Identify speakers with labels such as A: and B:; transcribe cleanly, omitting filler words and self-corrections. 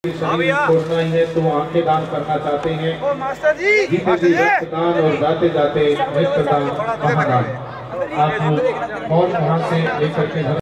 A: छोड़ना ही है तो आंखें दान करना चाहते हैं।
B: मास्टर जी
A: रक्तदान और जाते जाते नेत्रदान महादान आप और वहाँ से लेकर के